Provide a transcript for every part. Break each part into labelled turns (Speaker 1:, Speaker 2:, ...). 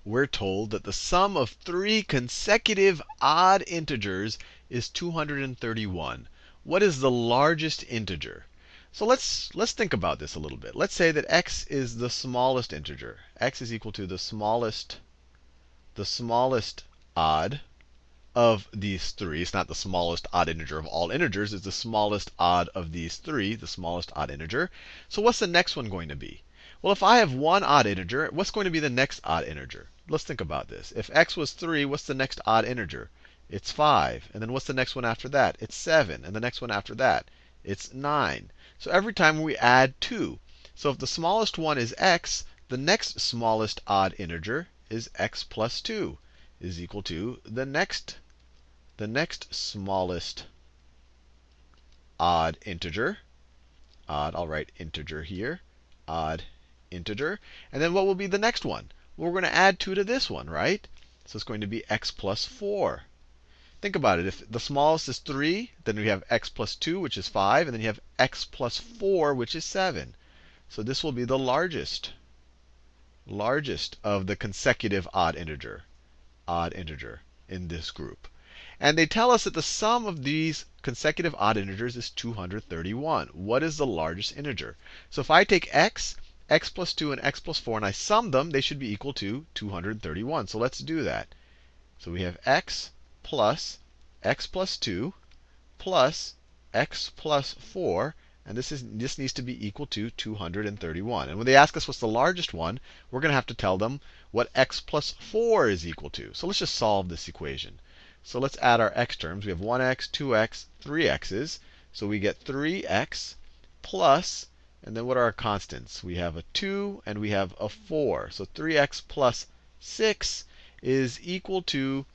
Speaker 1: we're told that the sum of three consecutive odd integers is 231. What is the largest integer? So let's think about this a little bit. Let's say that x is the smallest integer. X is equal to the smallest odd of these three. It's not the smallest odd integer of all integers. It's the smallest odd of these three, the smallest odd integer. So what's the next one going to be? Well, if I have one odd integer, what's going to be the next odd integer? Let's think about this. If x was 3, what's the next odd integer? It's 5. And then what's the next one after that? It's 7. And the next one after that? It's 9. So every time we add 2. So if the smallest one is x, the next smallest odd integer is x plus 2 is equal to the next smallest odd integer. Odd, I'll write integer here. Odd integer. And then what will be the next one? Well, we're going to add 2 to this one, right? So it's going to be x plus 4. Think about it. If the smallest is 3, then we have x plus 2, which is 5. And then you have x plus 4, which is 7. So this will be the largest of the consecutive odd integer in this group. And they tell us that the sum of these consecutive odd integers is 231. What is the largest integer? So if I take x plus 2, and x plus 4, and I sum them, they should be equal to 231. So let's do that. So we have x plus 2 plus x plus 4. And this needs to be equal to 231. And when they ask us what's the largest one, we're going to have to tell them what x plus 4 is equal to. So let's just solve this equation. So let's add our x terms. We have 1x, 2x, 3x's. So we get 3x plus, and then what are our constants? We have a 2 and we have a 4. So 3x plus 6 is equal to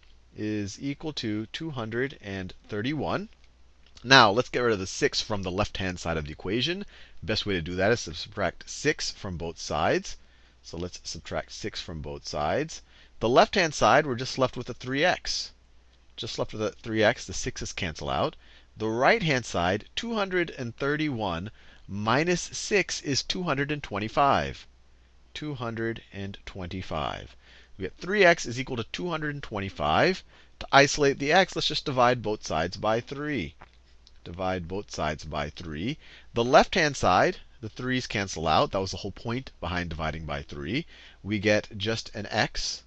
Speaker 1: 231. Now, let's get rid of the 6 from the left-hand side of the equation. The best way to do that is to subtract 6 from both sides. So let's subtract 6 from both sides. The left-hand side, we're just left with a 3x. Just left with a 3x. The 6's cancel out. The right-hand side, 231 minus 6 is 225. 225. We get 3x is equal to 225. To isolate the x, let's just divide both sides by 3. Divide both sides by 3. The left-hand side, the 3's cancel out. That was the whole point behind dividing by 3. We get just an x.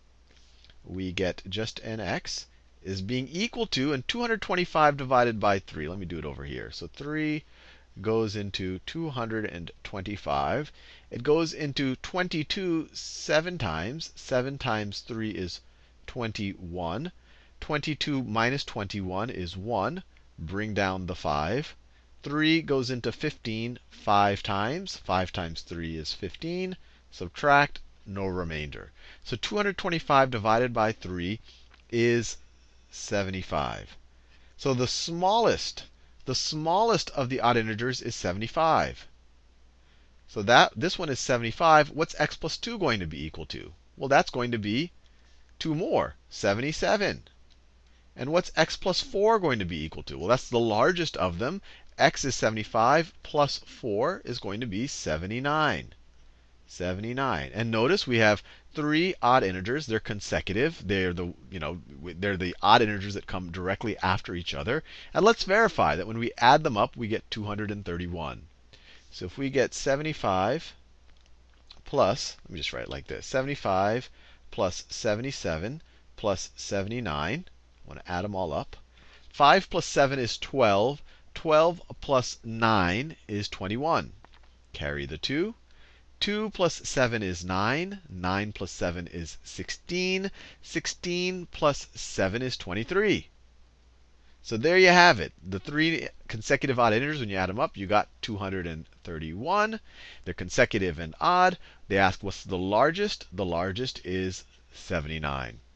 Speaker 1: Is being equal to, and 225 divided by 3. Let me do it over here. So 3 goes into 225. It goes into 22 7 times. 7 times 3 is 21. 22 minus 21 is 1. Bring down the 5. 3 goes into 15 5 times. 5 times 3 is 15. Subtract, no remainder. So 225 divided by 3 is 75. So the smallest of the odd integers is 75. So this one is 75. What's x plus 2 going to be equal to? Well, that's going to be 2 more, 77. And what's x plus 4 going to be equal to? Well, that's the largest of them. X is 75 plus 4 is going to be 79. 79. And notice we have 3 odd integers. They're consecutive. They're the odd integers that come directly after each other. And let's verify that when we add them up, we get 231. So if we get 75 plus, let me just write it like this, 75 plus 77 plus 79. I want to add them all up. 5 plus 7 is 12. 12 plus 9 is 21. Carry the 2. 2 plus 7 is 9. 9 plus 7 is 16. 16 plus 7 is 23. So there you have it. The 3 consecutive odd integers, when you add them up, you got 231. They're consecutive and odd. They ask what's the largest. The largest is 79.